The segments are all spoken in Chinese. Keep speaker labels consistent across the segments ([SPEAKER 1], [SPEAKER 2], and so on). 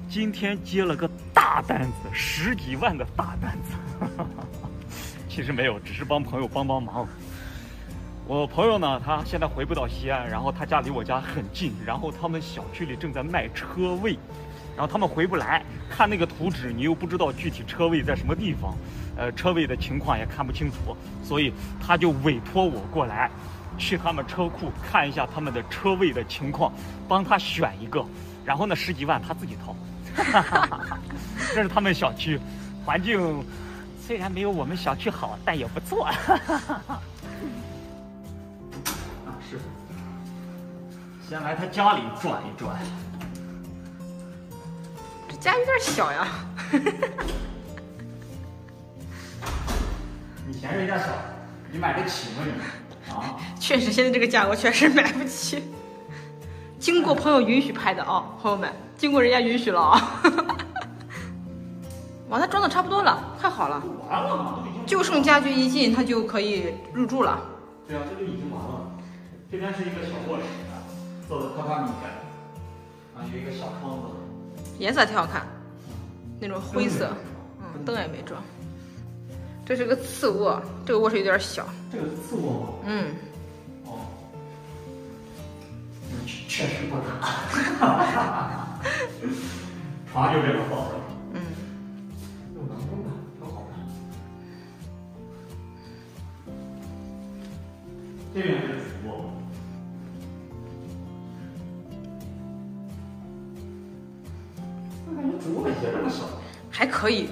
[SPEAKER 1] 今天接了个大单子，10几万的大单子。其实没有，只是帮朋友帮忙。我朋友呢，他现在回不到西安，然后他家离我家很近，然后他们小区里正在卖车位，然后他们回不来，看那个图纸，你又不知道具体车位在什么地方，车位的情况也看不清楚，所以他就委托我过来，去他们车库看一下他们的车位的情况，帮他选一个，然后呢10几万他自己掏。这是他们小区，环境虽然没有我们小区好，但也不错。是，先来他家里转一转。
[SPEAKER 2] 这家有点小呀。
[SPEAKER 1] 你嫌人家小，你买得起吗你？啊？
[SPEAKER 2] 确实，现在这个价格确实买不起。经过朋友允许拍的啊，朋友们，经过人家允许了啊。哇，它装的差不多了，快好了。
[SPEAKER 1] 完了嘛，都已经
[SPEAKER 2] 就剩家具一进，它就可以入住了。
[SPEAKER 1] 对啊，这就已经完了。这边是一个小卧室，做的榻榻米，啊，有一个小窗子，
[SPEAKER 2] 颜色挺好看，那种灰色，灯也没装。这是个次卧，这个卧室有点小。
[SPEAKER 1] 这个是次卧吗？
[SPEAKER 2] 嗯。
[SPEAKER 1] 哦。确实不大。床就这个好了。
[SPEAKER 2] 嗯。
[SPEAKER 1] 有阳光的，挺好的。这边是主卧。我感觉主卧也这么小。
[SPEAKER 2] 还可以。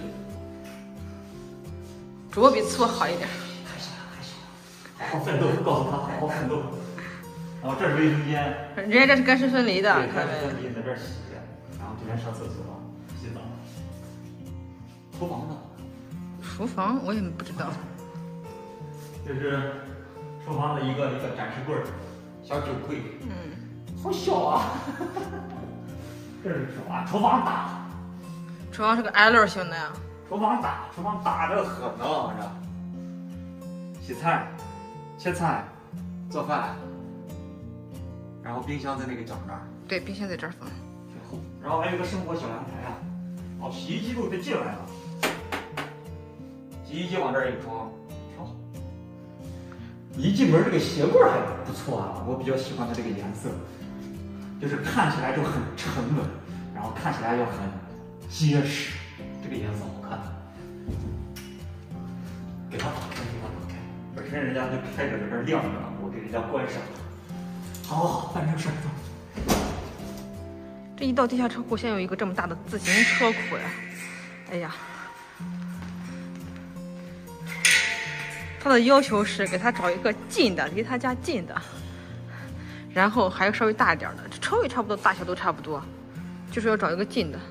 [SPEAKER 2] 主卧比次卧好一点。
[SPEAKER 1] 还行，好好奋斗，告诉他好好奋斗。然后这是卫生间，
[SPEAKER 2] 人家这是干湿分离的，
[SPEAKER 1] 对，干湿分离在这儿洗，然后这边上厕所、洗澡。厨房呢？
[SPEAKER 2] 厨房我也不知道。
[SPEAKER 1] 这是厨房的一个展示柜，小酒柜。好小啊！这是厨房，厨房大。
[SPEAKER 2] 厨房是个 L 型的呀。
[SPEAKER 1] 厨房大得很呢，这。洗菜、切菜、做饭。然后冰箱在那个角那儿，
[SPEAKER 2] 对，冰箱在这儿放，
[SPEAKER 1] 挺厚。然后还有个生活小阳台啊，哦，洗衣机都得进来了，洗衣机往这儿一装，挺好。一进门这个鞋柜还不错啊，我比较喜欢它这个颜色，就是看起来就很沉稳，然后看起来又很结实，这个颜色好看。给它打开，本身人家就开着在这儿晾着呢，我给人家关上。好，办正事儿走。
[SPEAKER 2] 这一到地下车库，先有一个这么大的自行车库呀！哎呀，他的要求是给他找一个近的，离他家近的，然后还有稍微大一点的。这车位差不多，大小都差不多，就是要找一个近的。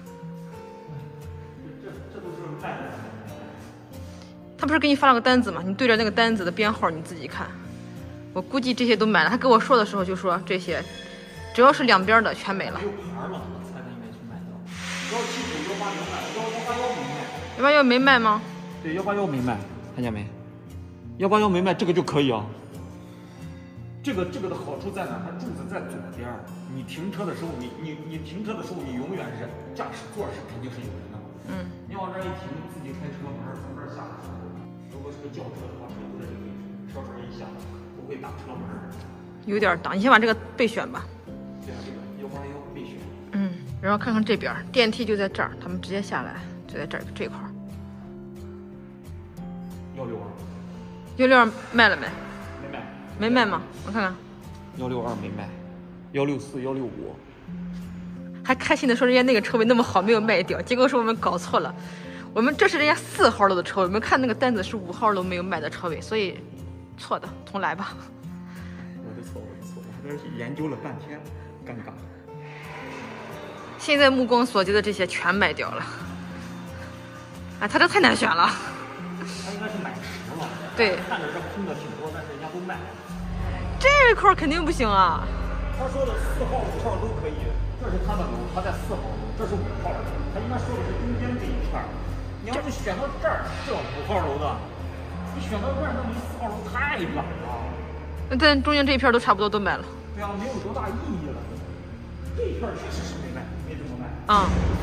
[SPEAKER 1] 这都是卖的。
[SPEAKER 2] 他不是给你发了个单子吗？你对着那个单子的编号你自己看。我估计这些都买了。他跟我说的时候就说这些，只要是两边的全没了。
[SPEAKER 1] 没有牌了，我猜他应该去买到。179、180、181没卖
[SPEAKER 2] ，181没卖吗？
[SPEAKER 1] 对，181没卖，看见没？181没卖，这个就可以啊。这个的好处在哪？它柱子在左边，你停车的时候，你停车的时候，你永远是驾驶座是肯定是有人的。你往这儿一停，自己开车门从这儿下来。如果是个轿车的话，车就在这个位置，稍稍一下。不会挡车门，
[SPEAKER 2] 有点挡。你先把这个备选吧。
[SPEAKER 1] 对啊，这个181备选。
[SPEAKER 2] 然后看看这边，电梯就在这儿，他们直接下来就在这块。162卖了没？
[SPEAKER 1] 没卖。
[SPEAKER 2] 没卖吗？我看看。
[SPEAKER 1] 162没卖，164、165。
[SPEAKER 2] 还开心的说人家那个车位那么好没有卖掉，结果是我们搞错了。我们这是人家4号楼的车位，我们看那个单子是5号楼没有卖的车位，所以。错的，重来吧。
[SPEAKER 1] 我的错，我在这研究了半天，尴尬。
[SPEAKER 2] 现在目光所及的这些全卖掉了。哎，他这太难选了。
[SPEAKER 1] 他应该是买10了。
[SPEAKER 2] 对。
[SPEAKER 1] 看着这空的挺多，但是人家都卖了。
[SPEAKER 2] 这块肯定不行啊。
[SPEAKER 1] 他说的4号、5号都可以，这是他的楼，他在4号楼，这是5号楼，他应该说的是中间这一片。你要是选到这儿，这5号楼的。你选到这儿，那离4号楼太远了。
[SPEAKER 2] 但中间这一片都差不多都卖了。
[SPEAKER 1] 对啊，没有多大意义了。这一片确实是没卖，没怎么卖。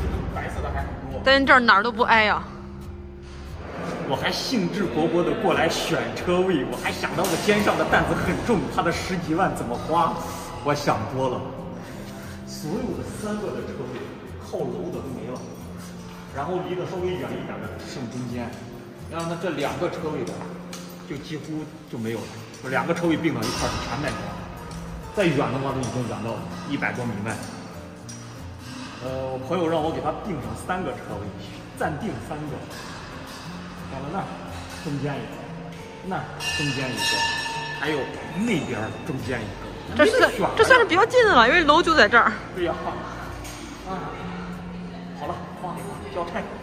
[SPEAKER 1] 的还很多。
[SPEAKER 2] 但是这儿哪儿都不挨呀。
[SPEAKER 1] 我还兴致勃勃的过来选车位，我还想到我肩上的担子很重，他的10几万怎么花？我想多了。所有的3个的车位靠楼的都没了，然后离得稍微远一点的剩中间，然后呢这2个车位的就几乎就没有了，这2个车位并到一块儿全卖光了。再远的话都已经远到100多米外。我朋友让我给他订上3个车位，暂订3个。完了那儿中间一个，那儿中间一个，还有那边中间一个。
[SPEAKER 2] 这算是比较近的了，因为楼就在这儿。
[SPEAKER 1] 对呀，好了，花交差。